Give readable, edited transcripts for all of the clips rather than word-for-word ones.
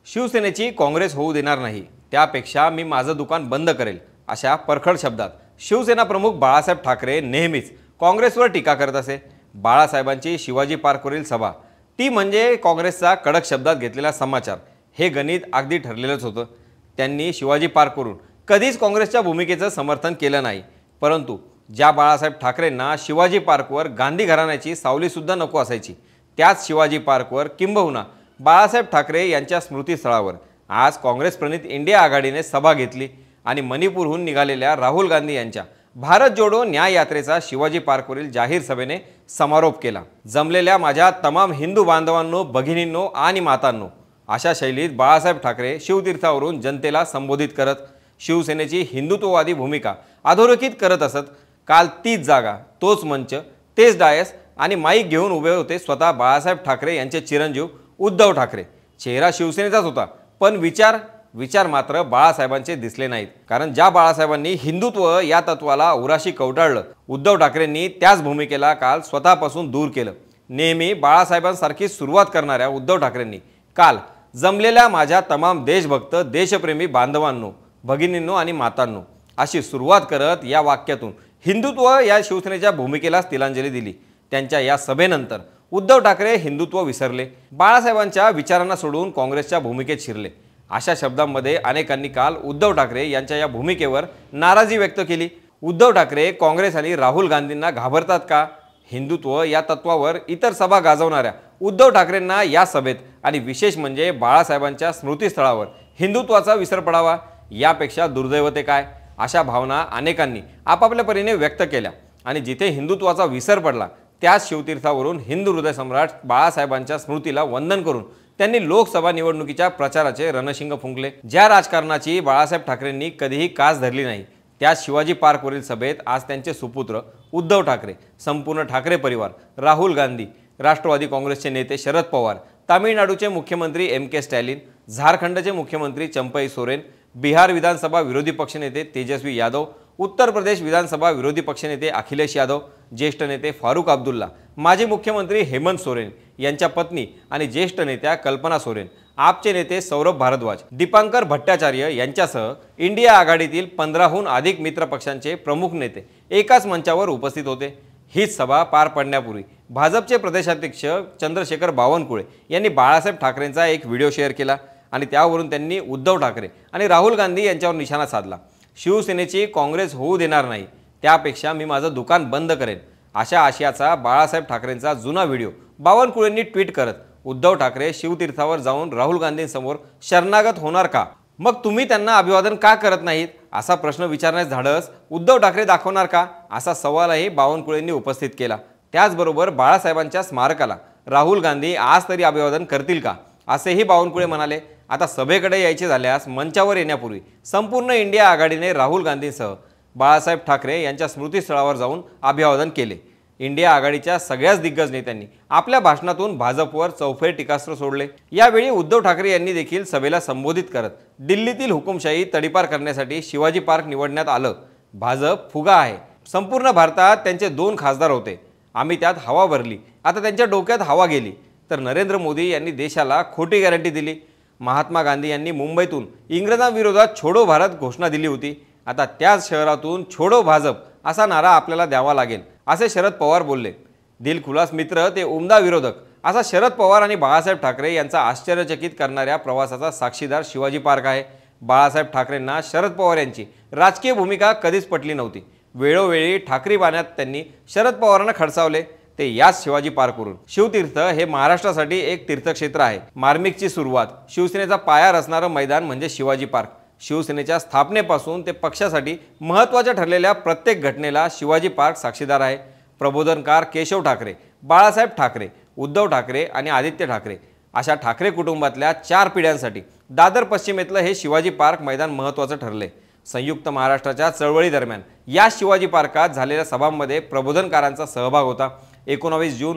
शिवसेनेची काँग्रेस होऊ देणार नाही, त्यापेक्षा मी माझं दुकान बंद करेल, अशा परखड शब्दात शिवसेना प्रमुख बाळासाहेब ठाकरे नेहमीच काँग्रेसवर टीका करत असे। बाळासाहेबांची शिवाजी पार्कवरील सभा ती म्हणजे काँग्रेसचा कडक शब्दात घेतलेला समाचार, हे गणित अगदी ठरलेलंच होतं। त्यांनी शिवाजी पार्कवरून कधीच काँग्रेसच्या भूमिकेचं समर्थन केलं नाही, परंतु ज्या बाळासाहेब ठाकरेंना शिवाजी पार्कवर गांधी घराण्याची सावलीसुद्धा नको असायची, त्याच शिवाजी पार्कवर किंबहुना बाळासाहेब ठाकरे यांच्या स्मृतीस्थळावर आज काँग्रेस प्रणित इंडिया आघाडीने सभा घेतली आणि मणिपूरहून निघालेल्या राहुल गांधी यांच्या भारत जोडो न्याय यात्रेचा शिवाजी पार्कवरील जाहीर सभेने समारोप केला। जमलेल्या माझ्या तमाम हिंदू बांधवांनो, भगिनींनो आणि मातांनो, अशा शैलीत बाळासाहेब ठाकरे शिवतीर्थावरून जनतेला संबोधित करत शिवसेनेची हिंदुत्ववादी भूमिका अधोरेखित करत असत। काल तीच जागा, तोच मंच, तेच डायस आणि माईक घेऊन उभे होते स्वतः बाळासाहेब ठाकरे यांचे चिरंजीव उद्धव ठाकरे। चेहरा शिवसेनेचाच होता, पण विचार मात्र बाळासाहेबांचे दिसले नाहीत। कारण ज्या बाळासाहेबांनी हिंदुत्व या तत्वाला उराशी कवटाळलं, उद्धव ठाकरेंनी त्याच भूमिकेला काल स्वतःपासून दूर केलं। नेहमी बाळासाहेबांसारखी सुरुवात करणाऱ्या उद्धव ठाकरेंनी काल जमलेल्या माझ्या तमाम देशभक्त देशप्रेमी बांधवांनो, भगिनींनो आणि मातांनो अशी सुरुवात करत या वाक्यातून हिंदुत्व या शिवसेनेच्या भूमिकेलाच तिलांजली दिली। त्यांच्या या सभेनंतर उद्धव ठाकरे हिंदुत्व विसरले, बाळासाहेबांच्या विचारांना सोडून काँग्रेसच्या भूमिकेत शिरले, अशा शब्दांमध्ये अनेकांनी काल उद्धव ठाकरे यांच्या या भूमिकेवर नाराजी व्यक्त केली। उद्धव ठाकरे काँग्रेस आणि राहुल गांधींना घाबरतात का? हिंदुत्व या तत्वावर इतर सभा गाजवणाऱ्या उद्धव ठाकरेंना या सभेत आणि विशेष म्हणजे बाळासाहेबांच्या स्मृतीस्थळावर हिंदुत्वाचा विसर पडावा यापेक्षा दुर्दैव ते काय? अशा भावना अनेकांनी आपापल्या परीने व्यक्त केल्या आणि जिथे हिंदुत्वाचा विसर पडला त्याच शिवतीर्थावरून हिंदू हृदय सम्राट बाळासाहेबांच्या स्मृतीला वंदन करून त्यांनी लोकसभा निवडणुकीच्या प्रचाराचे रणशिंग फुंकले। ज्या राजकारणाची बाळासाहेब ठाकरेंनी कधीही कास धरली नाही, त्या शिवाजी पार्कवरील सभेत आज त्यांचे सुपुत्र उद्धव ठाकरे, संपूर्ण ठाकरे परिवार, राहुल गांधी, राष्ट्रवादी काँग्रेसचे नेते शरद पवार, तामिळनाडूचे मुख्यमंत्री के स्टॅलिन, झारखंडचे मुख्यमंत्री चंपई सोरेन, बिहार विधानसभा विरोधी पक्षनेते तेजस्वी यादव, उत्तर प्रदेश विधानसभा विरोधी पक्षनेते अखिलेश यादव, ज्येष्ठ नेते फारूक अब्दुल्ला, माजी मुख्यमंत्री हेमंत सोरेन यांच्या पत्नी आणि ज्येष्ठ नेत्या कल्पना सोरेन, आपचे नेते सौरभ भारद्वाज, दीपांकर भट्टाचार्य यांच्यासह इंडिया आघाडीतील 15हून अधिक मित्र पक्षांचे प्रमुख नेते एकाच मंचावर उपस्थित होते। हीच सभा पार पडण्यापूर्वी भाजपचे प्रदेशाध्यक्ष चंद्रशेखर बावनकुळे यांनी बाळासाहेब ठाकरेंचा एक व्हिडिओ शेअर केला आणि त्यावरून त्यांनी उद्धव ठाकरे आणि राहुल गांधी यांच्यावर निशाणा साधला। शिवसेनेची काँग्रेस होऊ देणार नाही, त्यापेक्षा मी माझं दुकान बंद करेन, अशा आशयाचा बाळासाहेब ठाकरेंचा जुना व्हिडिओ बावनकुळेंनी ट्विट करत उद्धव ठाकरे शिवतीर्थावर जाऊन राहुल गांधींसमोर शरणागत होणार का? मग तुम्ही त्यांना अभिवादन का करत नाहीत? असा प्रश्न विचारण्यास धाडस उद्धव ठाकरे दाखवणार का? असा सवालही बावनकुळेंनी उपस्थित केला। त्याचबरोबर बाळासाहेबांच्या स्मारकाला राहुल गांधी आज तरी अभिवादन करतील का, असेही बावनकुळे म्हणाले। आता सभेकडे यायचे झाल्यास मंचावर येण्यापूर्वी संपूर्ण इंडिया आघाडीने राहुल गांधींसह बाळासाहेब ठाकरे यांच्या स्मृतीस्थळावर जाऊन अभिवादन केले। इंडिया आघाडीच्या सगळ्याच दिग्गज नेत्यांनी आपल्या भाषणातून भाजपवर चौफेर टीकास्त्र सोडले। यावेळी उद्धव ठाकरे यांनी देखील सभेला संबोधित करत दिल्लीतील हुकुमशाही तडीपार करण्यासाठी शिवाजी पार्क निवडण्यात आलं। भाजप फुगा आहे, संपूर्ण भारतात त्यांचे 2 खासदार होते, आम्ही त्यात हवा भरली, आता त्यांच्या डोक्यात हवा गेली। तर नरेंद्र मोदी यांनी देशाला खोटी गॅरंटी दिली। महात्मा गांधी यांनी मुंबईतून इंग्रजांविरोधात छोडो भारत घोषणा दिली होती, आता त्याच शहरातून छोडो भाजप असा नारा आपल्याला द्यावा लागेल, असे शरद पवार बोलले। दिलखुलास मित्र ते उमदा विरोधक असा शरद पवार आणि बाळासाहेब ठाकरे यांचा आश्चर्यचकित करणाऱ्या प्रवासाचा साक्षीदार शिवाजी पार्क आहे। बाळासाहेब ठाकरेंना शरद पवार यांची राजकीय भूमिका कधीच पटली नव्हती। वेळोवेळी ठाकरे बाण्यात त्यांनी शरद पवारांना खडसावले, ते याच शिवाजी पार्कवरून। शिवतीर्थ हे महाराष्ट्रासाठी एक तीर्थक्षेत्र आहे। मार्मिकची सुरुवात, शिवसेनेचा पाया रचणारं मैदान म्हणजे शिवाजी पार्क। शिवसेनेच्या स्थापनेपासून ते पक्षासाठी महत्त्वाच्या ठरलेल्या प्रत्येक घटनेला शिवाजी पार्क साक्षीदार आहे। प्रबोधनकार केशव ठाकरे, बाळासाहेब ठाकरे, उद्धव ठाकरे आणि आदित्य ठाकरे अशा ठाकरे कुटुंबातल्या 4 पिढ्यांसाठी दादर पश्चिमेतलं हे शिवाजी पार्क मैदान महत्त्वाचं ठरले। संयुक्त महाराष्ट्राच्या चळवळी दरम्यान या शिवाजी पार्कात झालेल्या सभांमध्ये प्रबोधनकारांचा सहभाग होता। 19 जून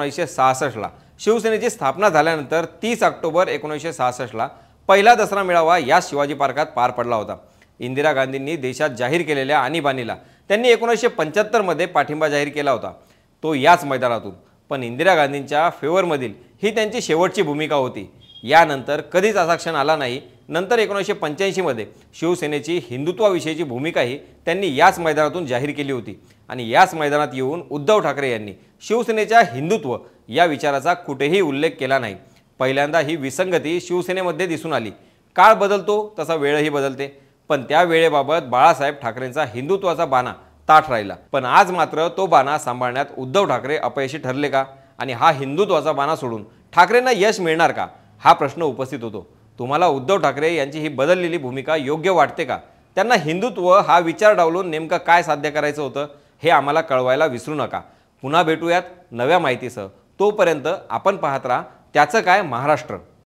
1966ला शिवसेनेची स्थापना झाल्यानंतर 30 ऑक्टोबर 1966ला पहिला दसरा मेळावा या शिवाजी पार्कात पार पडला होता। इंदिरा गांधींनी देशात जाहीर केलेल्या आणीबाणीला त्यांनी 1975 मध्ये पाठिंबा जाहीर केला होता, तो याच मैदानातून। पण इंदिरा गांधींच्या फेवरमधील ही त्यांची शेवटची भूमिका होती। यानंतर कधीच असा क्षण आला नाही। नंतर 1985 मध्ये शिवसेनेची हिंदुत्वाविषयीची भूमिकाही त्यांनी याच मैदानातून जाहीर केली होती आणि याच मैदानात येऊन उद्धव ठाकरे यांनी शिवसेनेच्या हिंदुत्व या विचाराचा कुठेही उल्लेख केला नाही। पहिल्यांदा ही विसंगती शिवसेनेमध्ये दिसून आली। काळ बदलतो तसा वेळही बदलते, पण त्या वेळेबाबत बाळासाहेब ठाकरेंचा हिंदुत्वाचा बाणा ताठ राहिला। पण आज मात्र तो बाणा सांभाळण्यात उद्धव ठाकरे अपयशी ठरले का आणि हा हिंदुत्वाचा बाणा सोडून ठाकरेंना यश मिळणार का हा प्रश्न उपस्थित होतो। तुम्हाला उद्धव ठाकरे यांची ही बदललेली भूमिका योग्य वाटते का? त्यांना हिंदुत्व हा विचार डावलून नेमकं काय साध्य करायचं होतं हे आम्हाला कळवायला विसरू नका। पुन्हा भेटूयात नव्या माहितीसह। तोपर्यंत आपण पाहत राहा त्याचं काय महाराष्ट्र।